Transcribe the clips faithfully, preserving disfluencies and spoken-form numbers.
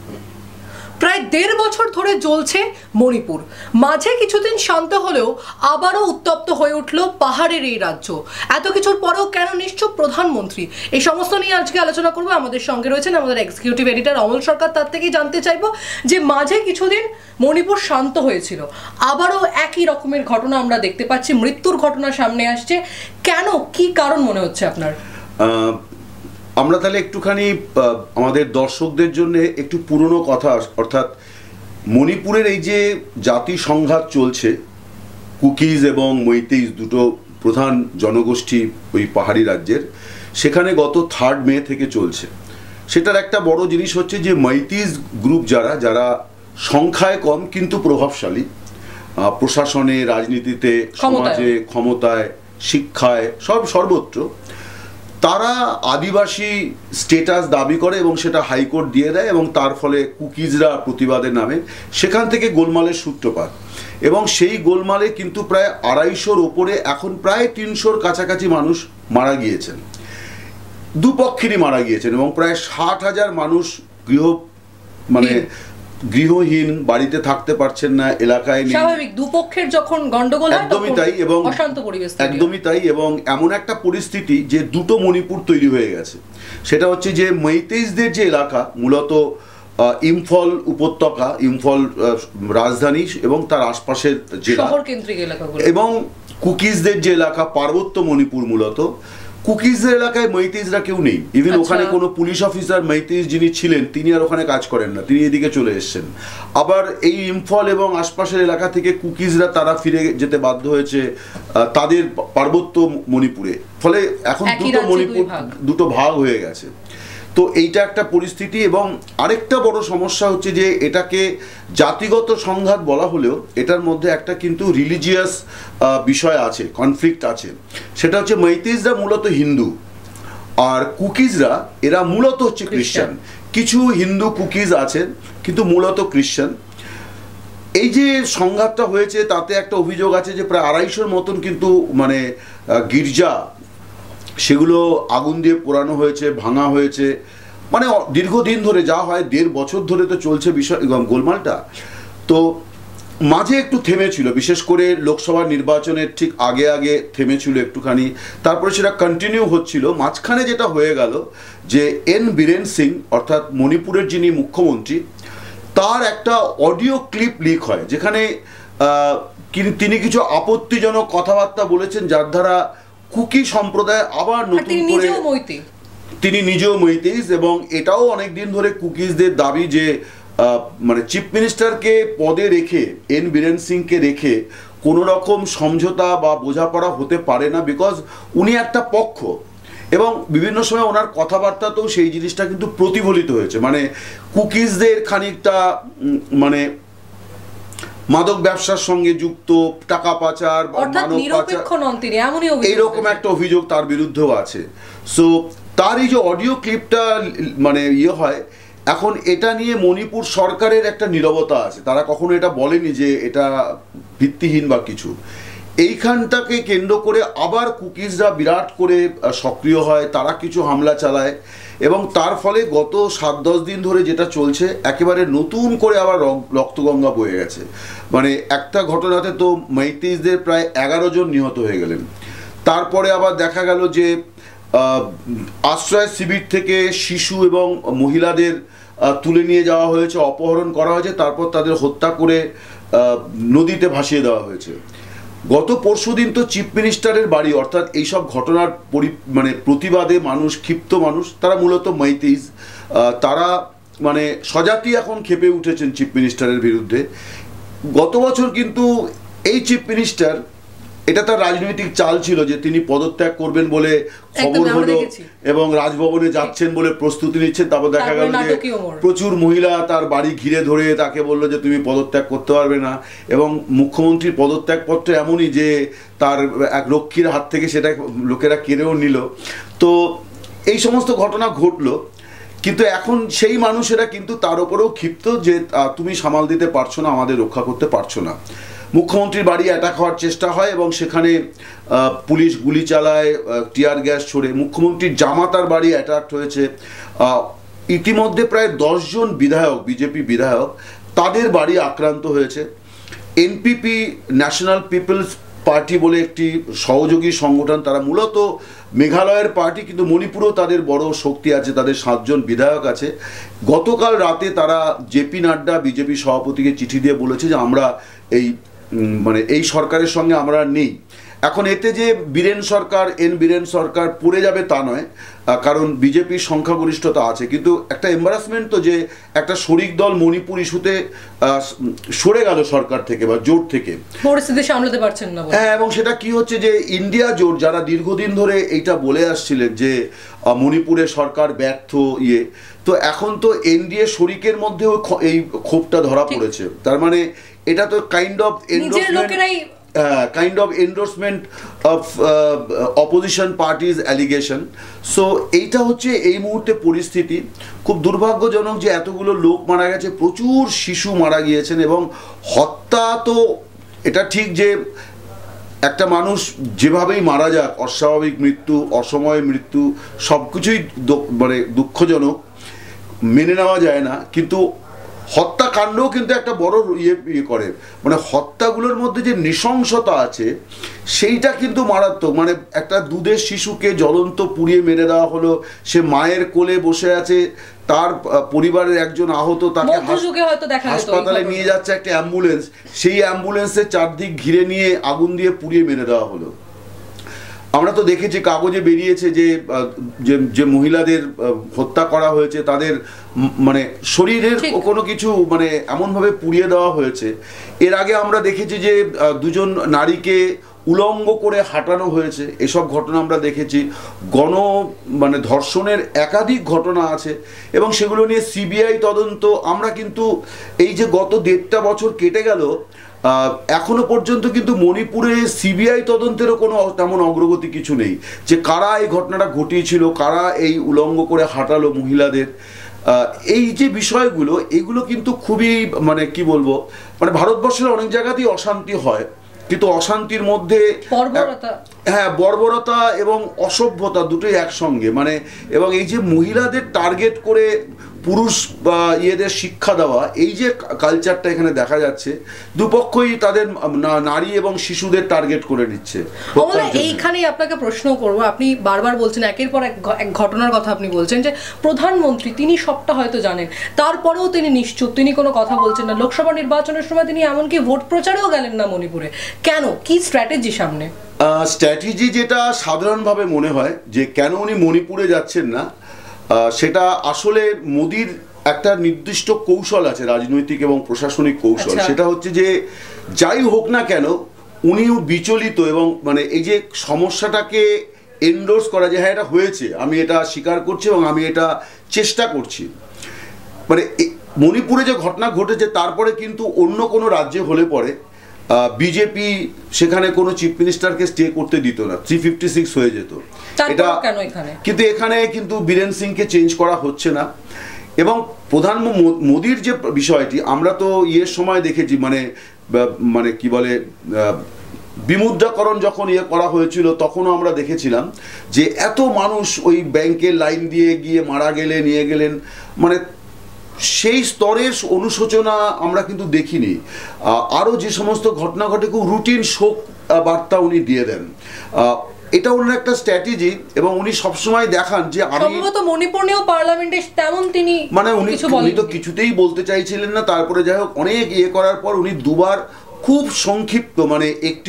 প্রায় দেড় বছর ধরে জ্বলছে মণিপুর। মাঝে কিছুদিন শান্ত হলেও আবারও উত্তপ্ত হয়ে উঠল পাহাড়ের এই রাজ্য। এত কিছুর পরেও কেন নিশ্চুপ প্রধানমন্ত্রী? এই সমস্ত নিয়ে আজকে আলোচনা করবো। আমাদের সঙ্গে রয়েছেন আমাদের এক্সিকিউটিভ এডিটর অমল সরকার। তার থেকেই জানতে চাইবো যে মাঝে কিছুদিন মণিপুর শান্ত হয়েছিল, আবারও একই রকমের ঘটনা আমরা দেখতে পাচ্ছি, মৃত্যুর ঘটনা সামনে আসছে। কেন, কি কারণ মনে হচ্ছে আপনার? আমরা তাহলে একটুখানি আমাদের দর্শকদের জন্য একটু পুরনো কথা, অর্থাৎ মণিপুরের এই যে জাতি সংঘাত চলছে, কুকিজ এবং মৈতেইজ দুটো প্রধান জনগোষ্ঠী ওই পাহাড়ি রাজ্যের, সেখানে গত থার্ড মে থেকে চলছে। সেটার একটা বড় জিনিস হচ্ছে যে মৈতেইজ গ্রুপ যারা যারা সংখ্যায় কম কিন্তু প্রভাবশালী, প্রশাসনে, রাজনীতিতে, সমাজে, ক্ষমতায়, শিক্ষায়, সব সর্বত্র, তারা আদিবাসী স্টেটাস দাবি করে এবং সেটা হাইকোর্ট দিয়ে দেয় এবং তার ফলে কুকিজরা প্রতিবাদের নামে সেখান থেকে গোলমালের সূত্রপাত। এবং সেই গোলমালে কিন্তু প্রায় আড়াইশোর ওপরে, এখন প্রায় তিনশোর কাছাকাছি মানুষ মারা গিয়েছেন, দুপক্ষেরই মারা গিয়েছেন, এবং প্রায় ষাট হাজার মানুষ গৃহ মানে গৃহহীন, বাড়িতে থাকতে পারছেন না, এলাকায় নেই। স্বাভাবিক, দুপক্ষের যখন গন্ডগোল হয় একদমই তাই, এবং অশান্ত পরিবেশ একদমই তাই, এবং এমন একটা পরিস্থিতি যে দুটো মণিপুর তৈরি হয়ে গেছে। সেটা হচ্ছে যে মৈতেইজদের যে এলাকা, মূলত ইম্ফল উপত্যকা, ইম্ফল রাজধানী এবং তার আশপাশের জেলা, শহর কেন্দ্রিক এলাকাগুলো, এবং কুকিজদের যে এলাকা পার্বত্য মণিপুর, মূলত কুকিজদের এলাকায় মৈতেইজরা কেউ নেই। ইভেন ওখানে কোনো পুলিশ অফিসার মৈতেইজ যিনি ছিলেন তিনি আর ওখানে কাজ করেন না, তিনি এদিকে চলে এসেছেন। আবার এই ইম্ফল এবং আশপাশের এলাকা থেকে কুকিজরা তারা ফিরে যেতে বাধ্য হয়েছে তাদের পার্বত্য মণিপুরে। ফলে এখন দুটো মণিপুর, দুটো ভাগ হয়ে গেছে। তো এইটা একটা পরিস্থিতি, এবং আরেকটা বড় সমস্যা হচ্ছে যে এটাকে জাতিগত সংঘাত বলা হলেও এটার মধ্যে একটা কিন্তু রিলিজিয়াস বিষয় আছে, কনফ্লিক্ট আছে। সেটা হচ্ছে মৈতেইজরা মূলত হিন্দু, আর কুকিজরা এরা মূলত হচ্ছে খ্রিস্টান। কিছু হিন্দু কুকিজ আছেন কিন্তু মূলত খ্রিস্টান। এই যে সংঘাতটা হয়েছে তাতে একটা অভিযোগ আছে যে প্রায় আড়াইশোর মতন কিন্তু মানে গির্জা, সেগুলো আগুন দিয়ে পোড়ানো হয়েছে, ভাঙা হয়েছে। মানে দীর্ঘদিন ধরে, যা হয় দেড় বছর ধরে তো চলছে বিষয় গোলমালটা। তো মাঝে একটু থেমেছিল, বিশেষ করে লোকসভা নির্বাচনের ঠিক আগে আগে থেমেছিল একটুখানি, তারপরে সেটা কন্টিনিউ হচ্ছিল। মাঝখানে যেটা হয়ে গেল যে এন বীরেন সিং, অর্থাৎ মণিপুরের যিনি মুখ্যমন্ত্রী, তার একটা অডিও ক্লিপ লিক হয় যেখানে তিনি কিছু আপত্তিজনক কথাবার্তা বলেছেন, যার দ্বারা কুকি সম্প্রদায় আবার নতুন করে, তিনি নিজেও মৈতেইজ, এবং এটাও অনেকদিন ধরে কুকিজদের দাবি যে মানে চিফ মিনিস্টারকে পদে রেখে, এন বীরেন সিংকে রেখে কোনো রকম সমঝোতা বা বোঝাপড়া হতে পারে না, বিকজ উনি একটা পক্ষ। এবং বিভিন্ন সময় ওনার কথাবার্তাতেও সেই জিনিসটা কিন্তু প্রতিফলিত হয়েছে। মানে কুকিজদের খানিকটা মানে মাদক ব্যবসার সঙ্গে যুক্ত, টাকা পাচার, মানব পাচার, এইরকম একটা অভিযোগ তার বিরুদ্ধেও আছে। সো তার এই যে অডিও ক্লিপটা মানে ইয়ে হয়, এখন এটা নিয়ে মণিপুর সরকারের একটা নীরবতা আছে। তারা কখনো এটা বলেনি যে এটা ভিত্তিহীন বা কিছু। এইখানটাকে কেন্দ্র করে আবার কুকিজরা বিরাট করে সক্রিয় হয়, তারা কিছু হামলা চালায়, এবং তার ফলে গত সাত দশ দিন ধরে যেটা চলছে, একেবারে নতুন করে আবার রক্তগঙ্গা বয়ে গেছে। মানে একটা ঘটনাতে তো মৈতেইজদের প্রায় এগারো জন নিহত হয়ে গেলেন। তারপরে আবার দেখা গেল যে আশ্রয় শিবির থেকে শিশু এবং মহিলাদের তুলে নিয়ে যাওয়া হয়েছে, অপহরণ করা হয়েছে, তারপর তাদের হত্যা করে নদীতে ভাসিয়ে দেওয়া হয়েছে। গত পরশুদিন তো চিফ মিনিস্টারের বাড়ি, অর্থাৎ এইসব ঘটনার পরি মানে প্রতিবাদে মানুষ, ক্ষিপ্ত মানুষ, তারা মূলত মৈতেইজ, তারা মানে স্বজাতি এখন ক্ষেপে উঠেছেন চিফ মিনিস্টারের বিরুদ্ধে। গত বছর কিন্তু এই চিফ মিনিস্টার, এটা তার রাজনৈতিক চাল ছিল যে তিনি পদত্যাগ করবেন বলে খবর হলো এবং রাজভবনে যাচ্ছেন বলে প্রস্তুতি নিচ্ছেন। তারপর দেখা গেল যে প্রচুর মহিলা তার বাড়ি ঘিরে ধরে তাকে বললো যে তুমি পদত্যাগ করতে পারবে না, এবং মুখ্যমন্ত্রীর পদত্যাগপত্র এমনই যে তার এক রক্ষীর হাত থেকে সেটা লোকেরা কেড়েও নিল। তো এই সমস্ত ঘটনা ঘটলো, কিন্তু এখন সেই মানুষেরা কিন্তু তার উপরেও ক্ষিপ্ত যে তুমি সামাল দিতে পারছো না, আমাদের রক্ষা করতে পারছো না। মুখ্যমন্ত্রীর বাড়ি অ্যাটাক হওয়ার চেষ্টা হয় এবং সেখানে পুলিশ গুলি চালায়, টিয়ার গ্যাস ছোড়ে। মুখ্যমন্ত্রীর জামাতার বাড়ি অ্যাটাক হয়েছে, ইতিমধ্যে প্রায় দশজন বিধায়ক, বিজেপি বিধায়ক, তাদের বাড়ি আক্রান্ত হয়েছে। এনপিপি, ন্যাশনাল পিপলস পার্টি বলে একটি সহযোগী সংগঠন, তারা মূলত মেঘালয়ের পার্টি, কিন্তু মণিপুরেও তাদের বড় শক্তি আছে, তাদের সাতজন বিধায়ক আছে। গতকাল রাতে তারা জেপি নাড্ডা বিজেপি সভাপতিকে চিঠি দিয়ে বলেছে যে আমরা এই মানে এই সরকারের সঙ্গে আমরা নেই। এখন এতে যে বীরেন সরকার, এন বীরেন সরকার পড়ে যাবে তা নয়, কারণ বিজেপির সংখ্যাগরিষ্ঠতা আছে, কিন্তু একটা এম্বারাসমেন্ট তো যে একটা শরিক দল মণিপুর ইস্যুতে সরে গেল সরকার থেকে বা জোট থেকে, পরিস্থিতি সামলাতে পারছেন না। হ্যাঁ, এবং সেটা কি হচ্ছে যে ইন্ডিয়া জোট যারা দীর্ঘদিন ধরে এইটা বলে আসছিলেন যে মণিপুরে সরকার ব্যর্থ ইয়ে, তো এখন তো এনডিএ শরিকের মধ্যেও এই ক্ষোভটা ধরা পড়েছে। তার মানে এটা তো kind of endorsement kind of endorsement of opposition parties allegation. So এইটা হচ্ছে এই মুহূর্তে পরিস্থিতি। খুব দুর্ভাগ্যজনক যে এতগুলো লোক মারা গেছে, প্রচুর শিশু মারা গিয়েছেন, এবং হত্যা তো এটা ঠিক যে একটা মানুষ যেভাবেই মারা যাক, অস্বাভাবিক মৃত্যু, অসময়ে মৃত্যু, সব কিছুই মানে দুঃখজনক, মেনে নেওয়া যায় না, কিন্তু হত্যাকাণ্ডও কিন্তু একটা বড় ইয়ে ইয়ে করে, মানে হত্যাগুলোর মধ্যে যে নৃশংসতা আছে সেইটা কিন্তু মারাত্মক। মানে একটা দুধের শিশুকে জ্বলন্ত পুড়িয়ে মেরে দেওয়া হলো, সে মায়ের কোলে বসে আছে, তার পরিবারের একজন আহত, তাকে হাসপাতালে নিয়ে যাচ্ছে একটা অ্যাম্বুলেন্স, সেই অ্যাম্বুলেন্সের চারদিক ঘিরে নিয়ে আগুন দিয়ে পুড়িয়ে মেরে দেওয়া হলো। আমরা তো দেখেছি কাগজে বেরিয়েছে যে যে মহিলাদের হত্যা করা হয়েছে তাদের মানে শরীরের কোনো কিছু মানে এমনভাবে পুড়িয়ে দেওয়া হয়েছে। এর আগে আমরা দেখেছি যে দুজন নারীকে উলঙ্গ করে হাঁটানো হয়েছে, এসব ঘটনা আমরা দেখেছি। গণ মানে ধর্ষণের একাধিক ঘটনা আছে এবং সেগুলো নিয়ে সিবিআই তদন্ত। আমরা কিন্তু এই যে গত দেড়টা বছর কেটে গেল, এখনো পর্যন্ত কিন্তু মণিপুরে সিবিআই তদন্তেরও কোনো তেমন অগ্রগতি কিছু নেই, যে কারা এই ঘটনাটা ঘটিয়েছিল, কারা এই উলঙ্গ করে হাঁটালো মহিলাদের। এই যে বিষয়গুলো, এগুলো কিন্তু খুবই মানে কি বলবো, মানে ভারতবর্ষের অনেক জায়গাতেই অশান্তি হয়, কিন্তু অশান্তির মধ্যে হ্যাঁ বর্বরতা এবং অসভ্যতা দুটোই একসঙ্গে, মানে এবং এই যে মহিলাদের টার্গেট করে পুরুষ বা ইয়েদের শিক্ষা দেওয়া, এই যে কালচারটা এখানে দেখা যাচ্ছে, দুপক্ষই তাদের নারী এবং শিশুদের টার্গেট করে নিচ্ছে। এইখানেই আপনাকে প্রশ্ন করবো, আপনি বারবার বলছেন একের পর এক ঘটনার কথা, আপনি বলছেন যে প্রধানমন্ত্রী তিনি সবটা হয়তো জানেন, তারপরেও তিনি নিশ্চুপ, তিনি কোনো কথা বলছেন না। লোকসভা নির্বাচনের সময় তিনি এমনকি ভোট প্রচারেও গেলেন না মণিপুরে, কেন? কি স্ট্র্যাটেজি সামনে? স্ট্র্যাটেজি যেটা সাধারণভাবে মনে হয় যে কেন উনি মণিপুরে যাচ্ছেন না, সেটা আসলে মোদির একটা নির্দিষ্ট কৌশল আছে, রাজনৈতিক এবং প্রশাসনিক কৌশল। সেটা হচ্ছে যে যাই হোক না কেন উনিও বিচলিত, এবং মানে এই যে সমস্যাটাকে এন্ডোর্স করা, যে হ্যাঁ এটা হয়েছে, আমি এটা স্বীকার করছি এবং আমি এটা চেষ্টা করছি। মানে মণিপুরে যে ঘটনা ঘটেছে তারপরে কিন্তু অন্য কোনো রাজ্যে হলে পরে বিজেপি সেখানে কোনো চিফ মিনিস্টারকে স্টে করতে দিত না, থ্রি ফিফটি সিক্স হয়ে যেত এটা। কিন্তু এখানে কিন্তু বীরেন সিংকে চেঞ্জ করা হচ্ছে না। এবং প্রধান মোদির যে বিষয়টি, আমরা তো ইয়ের সময় দেখেছি, মানে মানে কি বলে বিমুদ্রাকরণ যখন ইয়ে করা হয়েছিল তখনও আমরা দেখেছিলাম যে এত মানুষ ওই ব্যাংকের লাইন দিয়ে গিয়ে মারা গেলেন, নিয়ে গেলেন, মানে সেই স্তরের অনুশোচনা আমরা কিন্তু দেখিনি। আরও যে সমস্ত ঘটনা ঘটে খুব রুটিন শোক বার্তা উনি দিয়ে দেন, এটা ওনার একটা স্ট্র্যাটেজি। এবং উনি সবসময় দেখান যে আমি মণিপুর নিয়েও পার্লামেন্টে তেমন তিনি মানে উনি উনি তো কিছুতেই বলতে চাইছিলেন না, তারপরে যাই হোক অনেক ইয়ে করার পর উনি দুবার খুব সংক্ষিপ্ত মানে একটি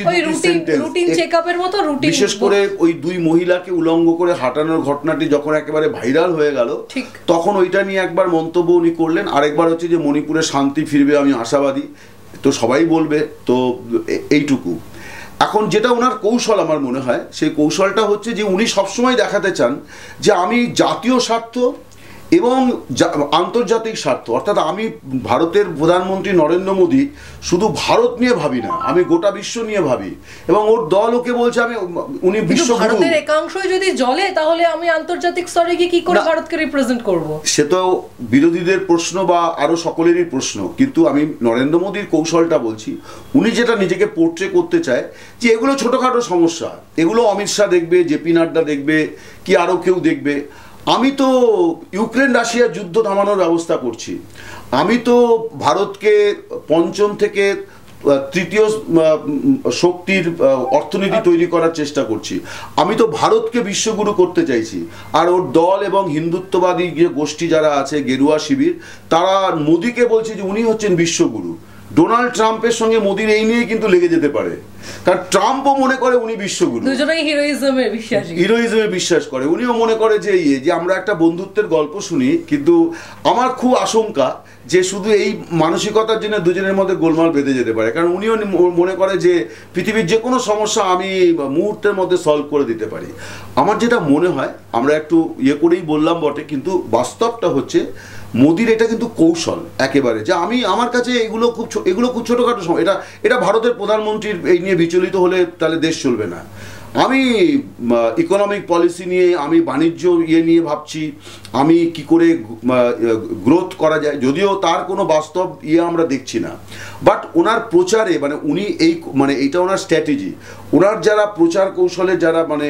বিশেষ করে ওই দুই মহিলাকে উলঙ্গ করে হাঁটানোর ঘটনাটি যখন একেবারে ভাইরাল হয়ে গেল, তখন ওইটা নিয়ে একবার মন্তব্য উনি করলেন। আরেকবার হচ্ছে যে মণিপুরে শান্তি ফিরবে, আমি আশাবাদী, তো সবাই বলবে, তো এইটুকু। এখন যেটা ওনার কৌশল আমার মনে হয়, সেই কৌশলটা হচ্ছে যে উনি সবসময় দেখাতে চান যে আমি জাতীয় স্বার্থ এবং আন্তর্জাতিক স্বার্থ, অর্থাৎ আমি ভারতের প্রধানমন্ত্রী নরেন্দ্র মোদী শুধু ভারত নিয়ে ভাবি না, আমি গোটা বিশ্ব নিয়ে ভাবি। এবং ওর দল ওকে বলছে আমি উনি বিশ্ব ভারতের একাংশই যদি জ্বলে তাহলে আমি আন্তর্জাতিক স্তরে গিয়ে কি করে ভারতকে রিপ্রেজেন্ট করব? সে তো বিরোধীদের প্রশ্ন বা আরো সকলেরই প্রশ্ন, কিন্তু আমি নরেন্দ্র মোদীর কৌশলটা বলছি। উনি যেটা নিজেকে পোর্ট্রে করতে চায় যে এগুলো ছোটখাটো সমস্যা, এগুলো অমিত শাহ দেখবে, জেপি নাড্ডা দেখবে, কি আরো কেউ দেখবে, আমি তো ইউক্রেন রাশিয়ার যুদ্ধ থামানোর ব্যবস্থা করছি, আমি তো ভারতকে পঞ্চম থেকে তৃতীয় শক্তির অর্থনীতি তৈরি করার চেষ্টা করছি, আমি তো ভারতকে বিশ্বগুরু করতে চাইছি। আর ওর দল এবং হিন্দুত্ববাদী যে গোষ্ঠী যারা আছে, গেরুয়া শিবির, তারা মোদিকে বলছে যে উনি হচ্ছেন বিশ্বগুরু। ডোনাল্ড ট্রাম্পের সঙ্গে মোদির এই নিয়ে কিন্তু লেগে যেতে পারে, কারণ ট্রাম্পও মনে করে উনি বিশ্বগুরু, দুজনেই হিরোইজমে বিশ্বাসী, হিরোইজমে বিশ্বাস করে। উনিও মনে করে যে ইয়ে যে আমরা একটা বন্ধুত্বের গল্প শুনি, কিন্তু আমার খুব আশঙ্কা যে শুধু এই মানসিকতার জন্য দুজনের মধ্যে গোলমাল বেঁধে যেতে পারে, কারণ উনিও মনে করে যে পৃথিবীর যে কোনো সমস্যা আমি মুহূর্তের মধ্যে সলভ করে দিতে পারি। আমার যেটা মনে হয়, আমরা একটু ইয়ে করেই বললাম বটে, কিন্তু বাস্তবটা হচ্ছে মোদির এটা কিন্তু কৌশল একেবারে, যে আমি আমার কাছে এগুলো খুব এগুলো খুব ছোটোখাটো সময়, এটা এটা ভারতের প্রধানমন্ত্রীর এই নিয়ে বিচলিত হলে তাহলে দেশ চলবে না। আমি ইকোনমিক পলিসি নিয়ে, আমি বাণিজ্য ইয়ে নিয়ে ভাবছি, আমি কি করে গ্রোথ করা যায়, যদিও তার কোনো বাস্তব ইয়ে আমরা দেখছি না। বাট ওনার প্রচারে মানে উনি এই মানে এইটা ওনার স্ট্র্যাটেজি, ওনার যারা প্রচার কৌশলে যারা মানে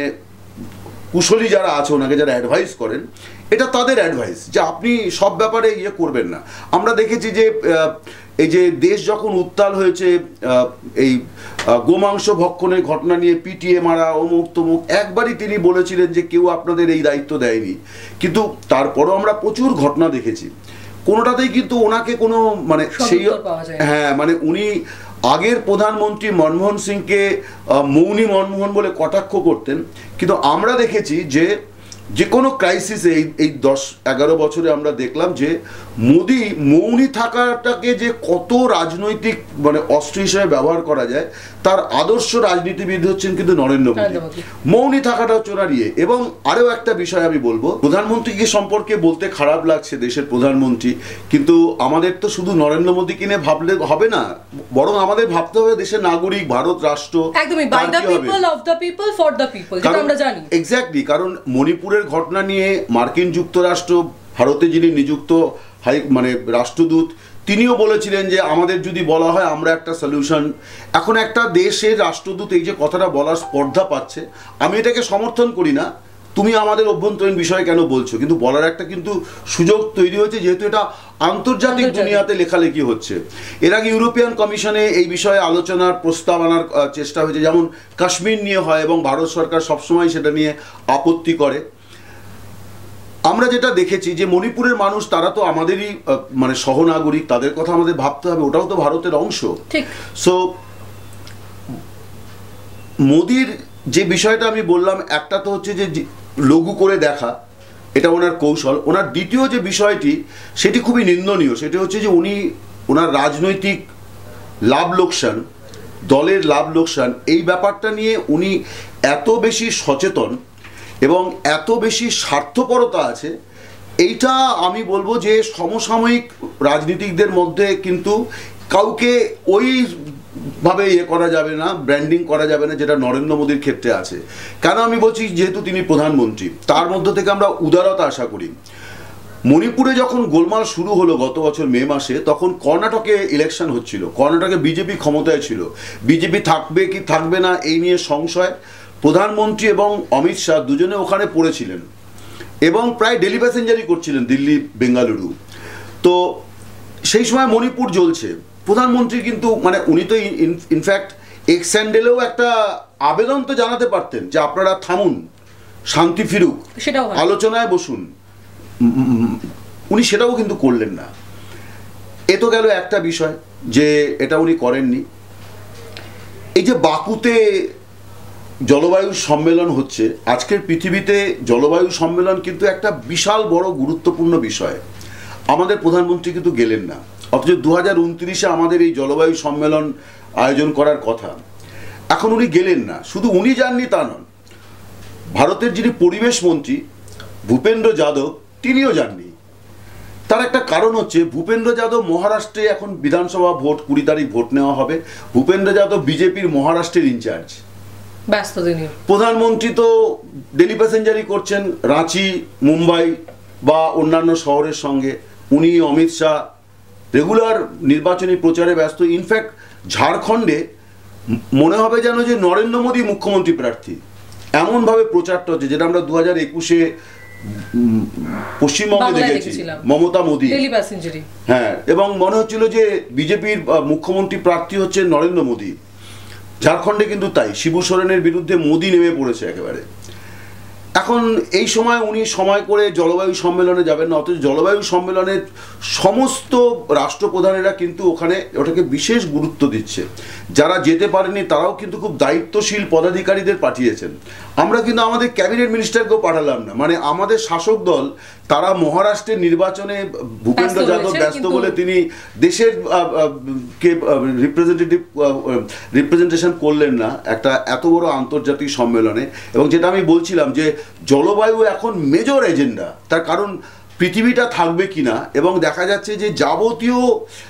কুশলী যারা আছে, ওনাকে যারা অ্যাডভাইস করেন, এটা তাদের অ্যাডভাইস যে আপনি সব ব্যাপারে ইয়ে করবেন না। আমরা দেখেছি যে এই যে দেশ যখন উত্তাল হয়েছে, এই গোমাংস ভক্ষণের ঘটনা নিয়ে পিটিয়ে মারা, অমুক তমুক, একবারই তিনি বলেছিলেন যে কেউ আপনাদের এই দায়িত্ব দেয়নি, কিন্তু তারপরও আমরা প্রচুর ঘটনা দেখেছি, কোনোটাতেই কিন্তু ওনাকে কোনো মানে সেই হ্যাঁ মানে উনি আগের প্রধানমন্ত্রী মনমোহন সিংকে মৌনী মনমোহন বলে কটাক্ষ করতেন, কিন্তু আমরা দেখেছি যে যে কোনো ক্রাইসিসে এই এই দশ এগারো বছরে আমরা দেখলাম যে মোদি মৌনী থাকাটাকে যে কত রাজনৈতিক মানে অস্ত্র হিসেবে ব্যবহার করা যায়, তার আদর্শ রাজনীতিবিদ হচ্ছেন কিন্তু নরেন্দ্র মোদী। মৌনী থাকাটা হচ্ছে ওনার ইয়ে। এবং আরও একটা বিষয় আমি বলবো, প্রধানমন্ত্রীকে সম্পর্কে বলতে খারাপ লাগছে দেশের প্রধানমন্ত্রী, কিন্তু আমাদের তো শুধু নরেন্দ্র মোদীকে নিয়ে ভাবলে হবে না, বরং আমাদের ভাবতে হবে দেশের নাগরিক, ভারত রাষ্ট্র, একদমই by the people of the people for the people, যেটা আমরা জানি এক্স্যাক্টলি। কারণ মণিপুরের ঘটনা নিয়ে মার্কিন যুক্তরাষ্ট্র, ভারতে যিনি নিযুক্ত হাই মানে রাষ্ট্রদূত, তিনিও বলেছিলেন যে আমাদের যদি বলা হয় আমরা একটা সলিউশন। এখন একটা দেশের রাষ্ট্রদূত এই যে কথাটা বলার স্পর্ধা পাচ্ছে, আমি এটাকে সমর্থন করি না, তুমি আমাদের অভ্যন্তরীণ বিষয় কেন বলছো, কিন্তু বলার একটা কিন্তু সুযোগ তৈরি হয়েছে, যেহেতু এটা আন্তর্জাতিক দুনিয়াতে লেখালেখি হচ্ছে। এর আগে ইউরোপিয়ান কমিশনে এই বিষয়ে আলোচনার প্রস্তাব আনার চেষ্টা হয়েছে, যেমন কাশ্মীর নিয়ে হয়, এবং ভারত সরকার সবসময় সেটা নিয়ে আপত্তি করে। আমরা যেটা দেখেছি যে মণিপুরের মানুষ, তারা তো আমাদেরই মানে সহনাগরিক, তাদের কথা আমাদের ভাবতে হবে, ওটাও তো ভারতের অংশ। সো মোদির যে বিষয়টা আমি বললাম, একটা তো হচ্ছে যে লঘু করে দেখা, এটা ওনার কৌশল। ওনার দ্বিতীয় যে বিষয়টি, সেটি খুবই নিন্দনীয়, সেটি হচ্ছে যে উনি ওনার রাজনৈতিক লাভ লোকসান, দলের লাভ লোকসান, এই ব্যাপারটা নিয়ে উনি এত বেশি সচেতন এবং এত বেশি স্বার্থপরতা আছে, এইটা আমি বলবো যে সমসাময়িক রাজনীতিকদের মধ্যে কিন্তু কাউকে ওইভাবে ইয়ে করা যাবে না, ব্র্যান্ডিং করা যাবে না, যেটা নরেন্দ্র মোদীর ক্ষেত্রে আছে। কেন আমি বলছি, যেহেতু তিনি প্রধানমন্ত্রী, তার মধ্য থেকে আমরা উদারতা আশা করি। মণিপুরে যখন গোলমাল শুরু হলো গত বছর মে মাসে, তখন কর্ণাটকে ইলেকশন হচ্ছিল, কর্ণাটকে বিজেপি ক্ষমতায় ছিল, বিজেপি থাকবে কি থাকবে না এই নিয়ে সংশয়। প্রধানমন্ত্রী এবং অমিত শাহ দুজনে ওখানে পড়েছিলেন এবং প্রায় ডেলি প্যাসেঞ্জারই করছিলেন দিল্লি বেঙ্গালুরু। তো সেই সময় মণিপুর জ্বলছে, প্রধানমন্ত্রী কিন্তু মানে উনি তো ইনফ্যাক্ট এক্স স্যান্ডেলেও একটা আবেদন তো জানাতে পারতেন যে আপনারা থামুন, শান্তি ফিরুক, আলোচনায় বসুন, উনি সেটাও কিন্তু করলেন না। এ তো গেল একটা বিষয় যে এটা উনি করেননি। এই যে বাকুতে জলবায়ু সম্মেলন হচ্ছে, আজকের পৃথিবীতে জলবায়ু সম্মেলন কিন্তু একটা বিশাল বড় গুরুত্বপূর্ণ বিষয়, আমাদের প্রধানমন্ত্রী কিন্তু গেলেন না। অথচ দু হাজার উনত্রিশে আমাদের এই জলবায়ু সম্মেলন আয়োজন করার কথা, এখন উনি গেলেন না। শুধু উনি যাননি তা নন, ভারতের যিনি পরিবেশ মন্ত্রী ভূপেন্দ্র যাদব, তিনিও যাননি। তার একটা কারণ হচ্ছে, ভূপেন্দ্র যাদব মহারাষ্ট্রে এখন বিধানসভা ভোট, কুড়ি তারিখ ভোট নেওয়া হবে, ভূপেন্দ্র যাদব বিজেপির মহারাষ্ট্রের ইনচার্জ, ব্যস্ত তিনি। প্রধানমন্ত্রী তো ডেলি প্যাসেঞ্জারি করছেন রাঁচি, মুম্বাই বা অন্যান্য শহরের সঙ্গে, উনি অমিত শাহ রেগুলার নির্বাচনী প্রচারে ব্যস্ত। ইনফ্যাক্ট ঝাড়খণ্ডে মনে হবে যেন যে নরেন্দ্র মোদী মুখ্যমন্ত্রী প্রার্থী, এমনভাবে প্রচারটা হচ্ছে, যেটা আমরা দু হাজার একুশে পশ্চিমবঙ্গে দেখেছি মমতা মোদী, হ্যাঁ, এবং মনে হচ্ছিল যে বিজেপির মুখ্যমন্ত্রী প্রার্থী হচ্ছে নরেন্দ্র মোদী। ঝাড়খণ্ডে কিন্তু তাই, শিবু সোরেনের বিরুদ্ধে মোদী নেমে পড়েছে একেবারে। এখন এই সময় উনি সময় করে জলবায়ু সম্মেলনে যাবেন না, অথচ জলবায়ু সম্মেলনের সমস্ত রাষ্ট্রপ্রধানেরা কিন্তু ওখানে ওটাকে বিশেষ গুরুত্ব দিচ্ছে। যারা যেতে পারেনি তারাও কিন্তু খুব দায়িত্বশীল পদাধিকারীদের পাঠিয়েছেন। আমরা কিন্তু আমাদের ক্যাবিনেট মিনিস্টারকেও পাঠালাম না, মানে আমাদের শাসক দল তারা মহারাষ্ট্রের নির্বাচনে ভূপেন্দ্র যাদব ব্যস্ত বলে তিনি দেশের কে রিপ্রেজেন্টেটিভ রিপ্রেজেন্টেশন করলেন না একটা এত বড় আন্তর্জাতিক সম্মেলনে। এবং যেটা আমি বলছিলাম যে জলবায়ু এখন মেজর এজেন্ডা, তার কারণ পৃথিবীটা থাকবে কিনা, এবং দেখা যাচ্ছে যে যাবতীয়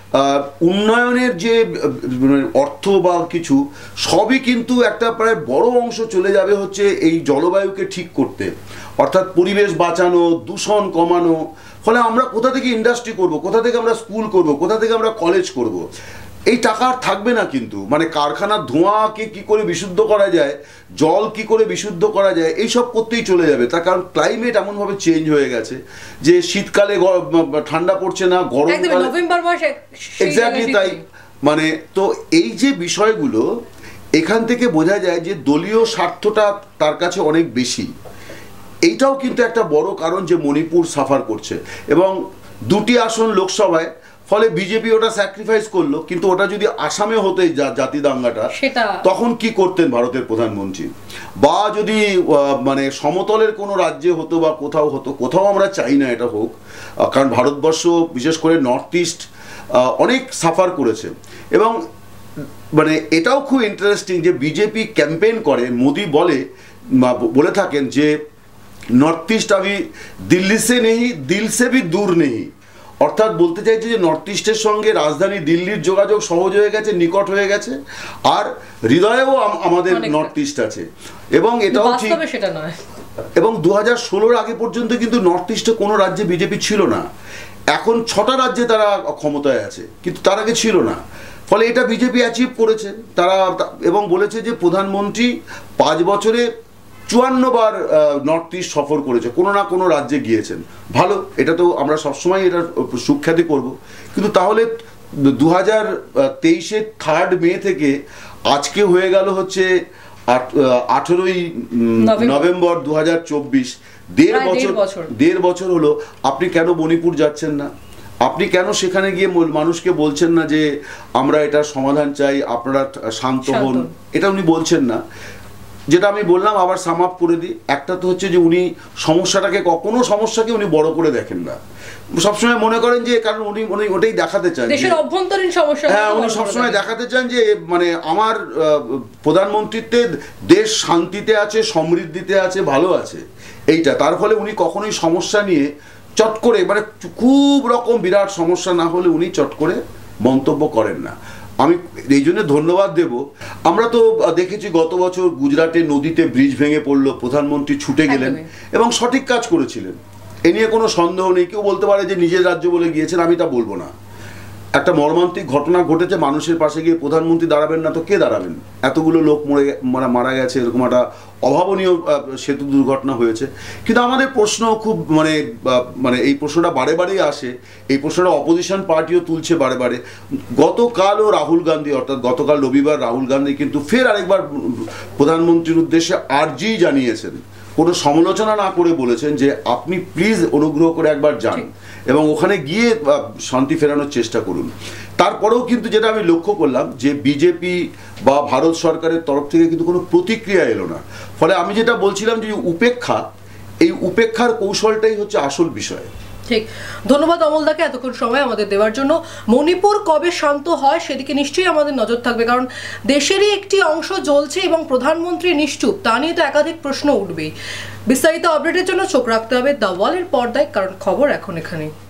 উন্নয়নের যে অর্থ বা কিছু সবই কিন্তু একটা প্রায় বড় অংশ চলে যাবে হচ্ছে এই জলবায়ুকে ঠিক করতে, অর্থাৎ পরিবেশ বাঁচানো, দূষণ কমানো। ফলে আমরা কোথা থেকে ইন্ডাস্ট্রি করব, কোথা থেকে আমরা স্কুল করব, কোথা থেকে আমরা কলেজ করব, এই টাকা আর থাকবে না। কিন্তু মানে কারখানার ধোঁয়াকে কি করে বিশুদ্ধ করা যায়, জল কি করে বিশুদ্ধ করা যায়, এইসব করতেই চলে যাবে। তার কারণ ক্লাইমেট এমনভাবে চেঞ্জ হয়ে গেছে যে শীতকালে ঠান্ডা পড়ছে না, গরমকালে এক্স্যাক্টলি তাই। মানে তো এই যে বিষয়গুলো, এখান থেকে বোঝা যায় যে দলীয় স্বার্থটা তার কাছে অনেক বেশি। এইটাও কিন্তু একটা বড় কারণ যে মণিপুর সাফার করছে। এবং দুটি আসন লোকসভায়, ফলে বিজেপি ওটা স্যাক্রিফাইস করলো। কিন্তু ওটা যদি আসামে হতো এই জাতি দাঙ্গাটা, তখন কি করতেন ভারতের প্রধানমন্ত্রী? বা যদি মানে সমতলের কোনো রাজ্যে হতো বা কোথাও হতো, কোথাও আমরা চাই না এটা হোক, কারণ ভারতবর্ষ বিশেষ করে নর্থ ইস্ট অনেক সাফার করেছে। এবং মানে এটাও খুব ইন্টারেস্টিং যে বিজেপি ক্যাম্পেইন করে, মোদি বলে বলে থাকেন যে নর্থ ইস্ট আভি দিল্লি সে নেই, দিল সে ভি দূর নেই। অর্থাৎ বলতে চাইছে যে নর্থ ইস্টের সঙ্গে রাজধানী দিল্লির যোগাযোগ সহজ হয়ে গেছে, নিকট হয়ে গেছে, আর হৃদয়েও আমাদের নর্থ ইস্ট আছে। এবং এটাও ঠিক, এবং দু হাজার ষোলোর আগে পর্যন্ত কিন্তু নর্থ ইস্টে কোনো রাজ্যে বিজেপি ছিল না। এখন ছটা রাজ্যে তারা ক্ষমতায় আছে, কিন্তু তার আগে ছিল না। ফলে এটা বিজেপি অ্যাচিভ করেছে তারা, এবং বলেছে যে প্রধানমন্ত্রী পাঁচ বছরে চুয়ান্ন বার নর্থ ইস্ট সফর করেছে, কোনো না কোনো রাজ্যে গিয়েছেন। ভালো, এটা তো আমরা সবসময় এটার সুখ্যাতি করব। কিন্তু তাহলে দু হাজার তেইশের থার্ড মে থেকে আজকে হয়ে গেল হচ্ছে আঠেরোই নভেম্বর দু হাজার চব্বিশ, দেড় বছর দেড় বছর হলো। আপনি কেন মণিপুর যাচ্ছেন না? আপনি কেন সেখানে গিয়ে মানুষকে বলছেন না যে আমরা এটার সমাধান চাই, আপনারা শান্ত হন? এটা উনি বলছেন না। যেটা আমি বললাম, আবার সাম আপ করে দিই, একটা তো হচ্ছে যে উনি সমস্যাটাকে, কখনো সমস্যাকে উনি বড় করে দেখেন না। সবসময় মনে করেন যে, কারণ উনি উনি ওটাই দেখাতে চান, দেশের অভ্যন্তরীণ সমস্যা, হ্যাঁ, উনি সবসময় দেখাতে চান যে মানে আমার প্রধানমন্ত্রীত্বে দেশ শান্তিতে আছে, সমৃদ্ধিতে আছে, ভালো আছে, এইটা। তার ফলে উনি কখনোই সমস্যা নিয়ে চট করে, মানে খুব রকম বিরাট সমস্যা না হলে উনি চট করে মন্তব্য করেন না। আমি এই জন্য ধন্যবাদ দেব। আমরা তো দেখেছি গত বছর গুজরাটে নদীতে ব্রিজ ভেঙে পড়লো, প্রধানমন্ত্রী ছুটে গেলেন এবং সঠিক কাজ করেছিলেন, এ নিয়ে কোনো সন্দেহ নেই। কেউ বলতে পারে যে নিজের রাজ্য বলে গিয়েছেন, আমি তা বলবো না। একটা মর্মান্তিক ঘটনা ঘটেছে, মানুষের পাশে গিয়ে প্রধানমন্ত্রী দাঁড়াবেন না তো কে দাঁড়াবেন? এতগুলো লোক মরে মানে মারা গেছে, এরকম একটা অভাবনীয় সেতু দুর্ঘটনা হয়েছে। কিন্তু আমাদের প্রশ্ন খুব মানে মানে এই প্রশ্নটা বারে বারেই আসে, এই প্রশ্নটা অপোজিশন পার্টিও তুলছে বারে বারে। গতকালও রাহুল গান্ধী, অর্থাৎ গতকাল রবিবার রাহুল গান্ধী কিন্তু ফের আরেকবার প্রধানমন্ত্রীর উদ্দেশ্যে আর্জি জানিয়েছেন, কোনো সমালোচনা না করে বলেছেন যে আপনি প্লিজ অনুগ্রহ করে একবার যান এবং ওখানে গিয়ে শান্তি ফেরানোর চেষ্টা করুন। তারপরেও কিন্তু যেটা আমি লক্ষ্য করলাম যে বিজেপি বা ভারত সরকারের তরফ থেকে কিন্তু কোনো প্রতিক্রিয়া এলো না। ফলে আমি যেটা বলছিলাম যে উপেক্ষা, এই উপেক্ষার কৌশলটাই হচ্ছে আসল বিষয়। ঠিক, ধন্যবাদ অমলদাকে এতক্ষণ সময় আমাদের দেওয়ার জন্য। মণিপুর কবে শান্ত হয় সেদিকে নিশ্চয়ই আমাদের নজর থাকবে, কারণ দেশেরই একটি অংশ জ্বলছে এবং প্রধানমন্ত্রী নিশ্চুপ, তা নিয়ে তো একাধিক প্রশ্ন উঠবেই। বিস্তারিত আপডেটের জন্য চোখ রাখতে হবে দ্য ওয়ালের পর্দায়, কারণ খবর এখন এখানেই।